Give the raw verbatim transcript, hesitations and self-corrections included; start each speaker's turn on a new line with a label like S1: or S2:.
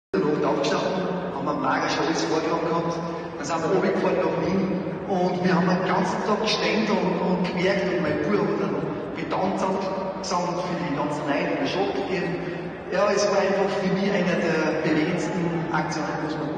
S1: In der Nacht aufgestanden, haben am Lager schon alles vorgetragen gehabt, dann sind wir runtergefahren nach Wien und wir haben den ganzen Tag gestanden und, und gemerkt und mein Bruder hat dann getanzt gesamt für die ganzen Leute in der Stadt gegeben. Ja, es war einfach für mich einer der bewegendsten Aktionen, was man